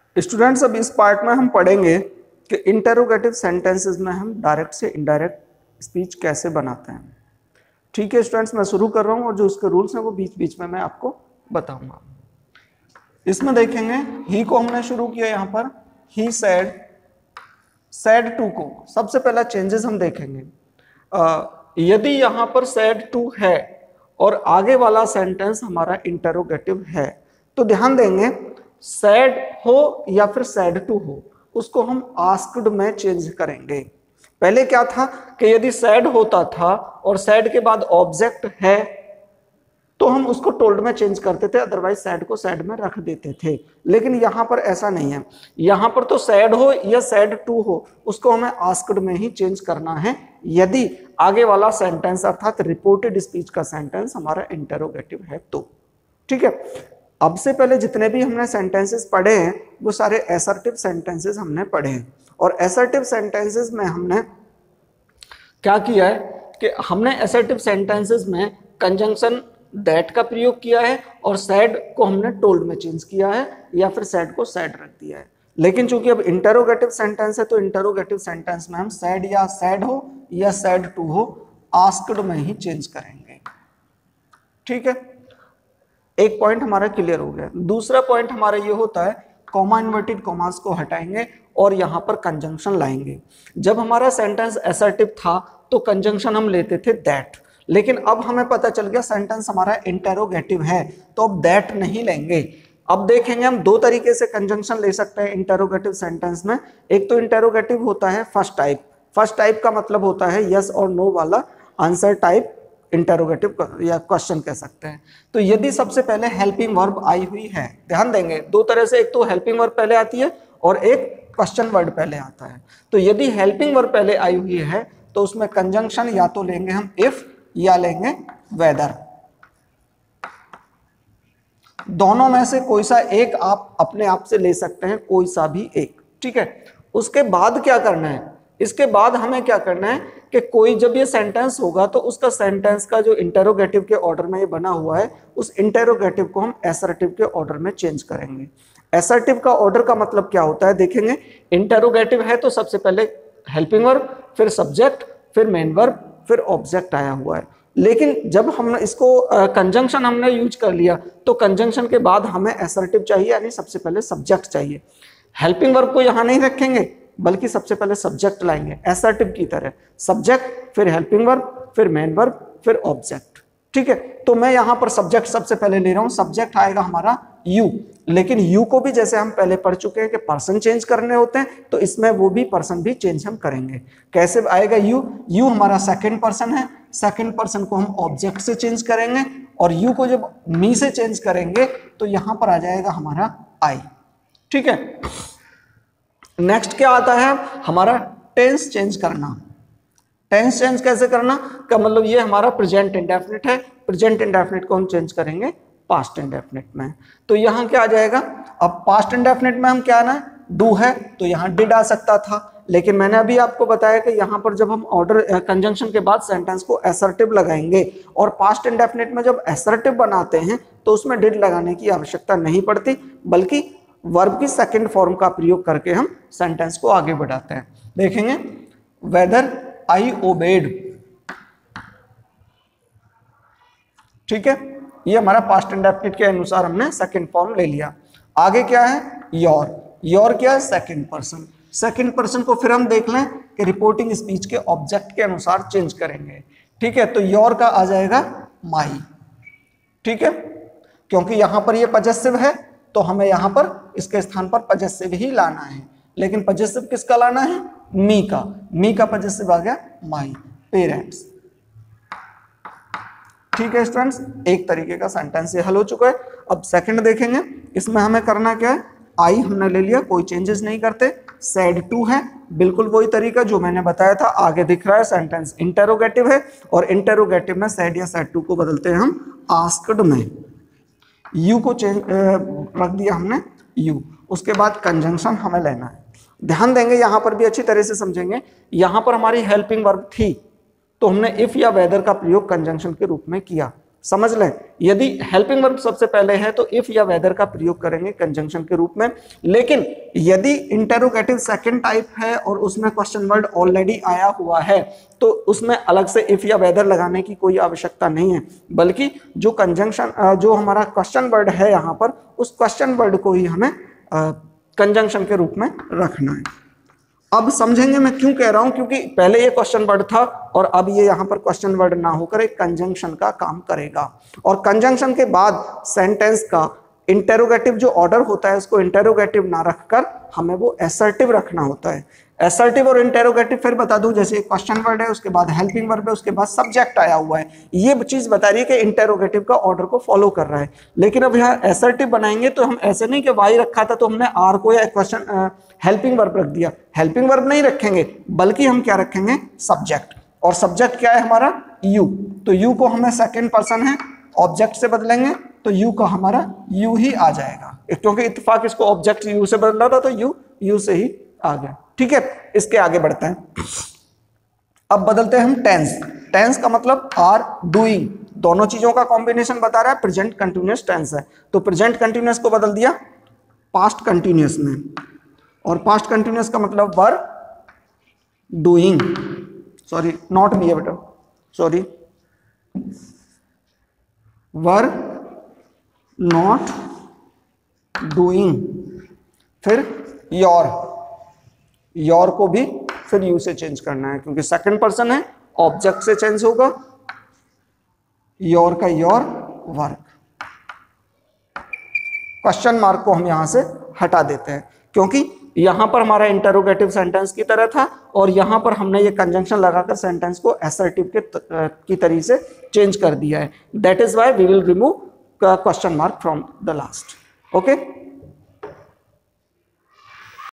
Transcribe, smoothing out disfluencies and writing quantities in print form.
Students अब इस part में हम पढ़ेंगे कि इंटरोगेटिव सेंटेंसेस में हम डायरेक्ट से इनडायरेक्ट स्पीच कैसे बनाते हैं। ठीक है स्टूडेंट्स, मैं शुरू कर रहा हूँ और जो उसके रूल्स हैं वो बीच बीच में मैं आपको बताऊंगा। इसमें देखेंगे ही को हमने शुरू किया, यहाँ पर ही सैड टू को सबसे पहला चेंजेस हम देखेंगे। यदि यहाँ पर सैड टू है और आगे वाला सेंटेंस हमारा इंटरोगेटिव है तो ध्यान देंगे सैड हो या फिर सैड टू हो उसको हम आस्क्ड में चेंज करेंगे। पहले क्या था कि यदि सैड होता था और सैड के बाद ऑब्जेक्ट है तो हम उसको टोल्ड में चेंज करते थे, अदरवाइज सैड को सैड में रख देते थे। लेकिन यहां पर ऐसा नहीं है, यहां पर तो सैड हो या सैड टू हो उसको हमें आस्क्ड में ही चेंज करना है यदि आगे वाला सेंटेंस अर्थात रिपोर्टेड स्पीच का सेंटेंस हमारा इंटरोगेटिव है तो। ठीक है, अब से पहले जितने भी हमने सेंटेंसेस पढ़े हैं वो सारे असर्टिव सेंटेंसेस हमने पढ़े हैं और असर्टिव सेंटेंसेस में हमने क्या किया है कि हमने असर्टिव सेंटेंसेस में कंजंक्शन दैट का प्रयोग किया है और सैड को हमने टोल्ड में चेंज किया है या फिर सैड को सैड रख दिया है। लेकिन चूंकि अब इंटरोगेटिव सेंटेंस है तो इंटरोगेटिव सेंटेंस में हम सैड या सैड हो या सैड टू हो आस्क्ड में ही चेंज करेंगे। ठीक है, एक पॉइंट हमारा क्लियर हो गया। दूसरा पॉइंट हमारा ये होता है कॉमा इन्वर्टेड कॉमास को हटाएंगे और यहां पर कंजंक्शन लाएंगे। जब हमारा सेंटेंस असर्टिव था तो कंजंक्शन हम लेते थे दैट, लेकिन अब हमें पता चल गया सेंटेंस हमारा इंटरोगेटिव है तो अब दैट नहीं लेंगे। अब देखेंगे हम दो तरीके से कंजंक्शन ले सकते हैं इंटरोगेटिव सेंटेंस में। एक तो इंटरोगेटिव होता है फर्स्ट टाइप। फर्स्ट टाइप का मतलब होता है यस और नो वाला आंसर टाइप इंटरोगेटिव या क्वेश्चन कह सकते हैं। तो यदि सबसे पहले हेल्पिंग वर्ब आई हुई है, ध्यान देंगे दो तरह से, एक तो हेल्पिंग वर्ब पहले आती है और एक क्वेश्चन वर्ड पहले आता है। तो यदि हेल्पिंग वर्ब पहले आई हुई है तो उसमें कंजंक्शन या तो लेंगे हम इफ या लेंगे वेदर। दोनों में से कोई सा एक आप अपने आप से ले सकते हैं, कोई सा भी एक। ठीक है, उसके बाद क्या करना है, इसके बाद हमें क्या करना है कि कोई जब ये सेंटेंस होगा तो उसका सेंटेंस का जो इंटरोगेटिव के ऑर्डर में ये बना हुआ है उस इंटरोगेटिव को हम असर्टिव के ऑर्डर में चेंज करेंगे। असर्टिव का ऑर्डर का मतलब क्या होता है, देखेंगे इंटरोगेटिव है तो सबसे पहले हेल्पिंग वर्ब, फिर सब्जेक्ट, फिर मेन वर्ब, फिर ऑब्जेक्ट आया हुआ है। लेकिन जब हमने इसको कंजंक्शन हमने यूज कर लिया तो कंजंक्शन के बाद हमें असर्टिव चाहिए, यानी सबसे पहले सब्जेक्ट चाहिए। हेल्पिंग वर्ब को यहां नहीं रखेंगे बल्कि सबसे पहले सब्जेक्ट लाएंगे असर्टिव की तरह, सब्जेक्ट फिर हेल्पिंग वर्ब फिर मेन वर्ब फिर ऑब्जेक्ट। ठीक है, तो मैं यहां पर सब्जेक्ट सबसे पहले ले रहा हूं, सब्जेक्ट आएगा हमारा यू। लेकिन यू को भी जैसे हम पहले पढ़ चुके हैं कि पर्सन चेंज करने होते हैं तो इसमें वो भी पर्सन भी चेंज हम करेंगे। कैसे आएगा यू, यू हमारा सेकंड पर्सन है, सेकंड पर्सन को हम ऑब्जेक्ट से चेंज करेंगे और यू को जब मी से चेंज करेंगे तो यहां पर आ जाएगा हमारा आई। ठीक है, नेक्स्ट क्या आता है हमारा टेंस चेंज करना। टेंस चेंज कैसे करना का मतलब ये हमारा प्रेजेंट इंडेफिनिट है, प्रेजेंट इंडेफिनिट को हम चेंज करेंगे पास्ट इंडेफिनिट में। तो यहां क्या आ जाएगा, अब पास्ट इंडेफिनिट में हम क्या आना डू है तो यहां डिड आ सकता था, लेकिन मैंने अभी आपको बताया कि यहां पर जब हम ऑर्डर कंजंक्शन के बाद सेंटेंस को असर्टिव लगाएंगे और पास्ट इंडेफिनिट में जब असर्टिव बनाते हैं तो उसमें डिड लगाने की आवश्यकता नहीं पड़ती, बल्कि वर्ब की सेकंड फॉर्म का प्रयोग करके हम सेंटेंस को आगे बढ़ाते हैं। देखेंगे वेदर आई ओबेड। ठीक है, ये हमारा पास्ट इंडेफिनिट के अनुसार हमने सेकंड फॉर्म ले लिया। आगे क्या है योर, योर क्या है सेकंड पर्सन। सेकंड पर्सन को फिर हम देख लें कि रिपोर्टिंग स्पीच के ऑब्जेक्ट के अनुसार चेंज करेंगे। ठीक है, तो योर का आ जाएगा माई। ठीक है, क्योंकि यहां पर ये पजेसिव है तो हमें यहां पर इसके स्थान पर पजेसिव ही लाना है, लेकिन पजेसिव किसका लाना है, मी का। मी का पजेसिव आ गया माई पेरेंट्स। ठीक है स्टूडेंट्स, एक तरीके का सेंटेंस ये हल हो चुका है। अब सेकंड देखेंगे, इसमें हमें करना क्या है, आई हमने ले लिया, कोई चेंजेस नहीं करते। सैड टू है, बिल्कुल वही तरीका जो मैंने बताया था, आगे दिख रहा है सेंटेंस इंटरोगेटिव है और इंटरोगेटिव में सैड या सैड टू को बदलते हैं हम आस्क्ड में। यू को चेंज रख दिया हमने यू, उसके बाद कंजंक्शन हमें लेना है। ध्यान देंगे यहां पर भी अच्छी तरह से समझेंगे, यहां पर हमारी हेल्पिंग वर्ब थी तो हमने इफ या वेदर का प्रयोग कंजंक्शन के रूप में किया। समझ लें, यदि हेल्पिंग वर्ब सबसे पहले है तो इफ या वेदर का प्रयोग करेंगे कंजंक्शन के रूप में। लेकिन यदि इंटेरोगेटिव सेकंड टाइप है और उसमें क्वेश्चन वर्ड ऑलरेडी आया हुआ है तो उसमें अलग से इफ या वेदर लगाने की कोई आवश्यकता नहीं है, बल्कि जो कंजंक्शन जो हमारा क्वेश्चन वर्ड है यहाँ पर, उस क्वेश्चन वर्ड को ही हमें कंजंक्शन के रूप में रखना है। अब समझेंगे मैं क्यों कह रहा हूं, क्योंकि पहले ये क्वेश्चन वर्ड था और अब ये यहां पर क्वेश्चन वर्ड ना होकर एक कंजंक्शन का काम करेगा। और कंजंक्शन के बाद सेंटेंस का इंटेरोगेटिव जो ऑर्डर होता है उसको इंटेरोगेटिव ना रखकर हमें वो असर्टिव रखना होता है। असर्टिव और इंटेरोगेटिव फिर बता दूं, जैसे एक क्वेश्चन वर्ड है, उसके बाद हेल्पिंग वर्ब है, उसके बाद सब्जेक्ट आया हुआ है, ये चीज बता रही है कि इंटेरोगेटिव का ऑर्डर को फॉलो कर रहा है। लेकिन अब यहाँ असर्टिव बनाएंगे तो हम ऐसे नहीं कि वाई रखा था तो हमने आर को या क्वेश्चन हेल्पिंग वर्ब रख दिया, हेल्पिंग वर्ब नहीं रखेंगे, बल्कि हम क्या रखेंगे, सब्जेक्ट। और सब्जेक्ट क्या है हमारा, यू, तो यू को हमें सेकंड पर्सन है ऑब्जेक्ट से बदलेंगे तो यू का हमारा यू ही आ जाएगा, क्योंकि इत्तेफाक इसको ऑब्जेक्ट यू से बदला था तो यू से ही आ गया। ठीक है, इसके आगे बढ़ते हैं। अब बदलते हैं हम टेंस। टेंस का मतलब आर डूइंग, दोनों चीजों का कॉम्बिनेशन बता रहा है, प्रेजेंट कंटिन्यूअस टेंस है, तो प्रेजेंट कंटिन्यूअस को बदल दिया पास्ट कंटिन्यूअस में। और पास्ट कंटिन्यूअस का मतलब were doing, sorry not be बेटा, सॉरी वर नॉट डूइंग। फिर योर को भी फिर यू से चेंज करना है, क्योंकि सेकंड पर्सन है, ऑब्जेक्ट से चेंज होगा, योर का योर, वर्क। क्वेश्चन मार्क को हम यहां से हटा देते हैं, क्योंकि यहां पर हमारा इंटरोगेटिव सेंटेंस की तरह था और यहां पर हमने ये कंजंक्शन लगाकर सेंटेंस को असर्टिव की तरीके से चेंज कर दिया है। That is why we will remove question mark from the last. Okay.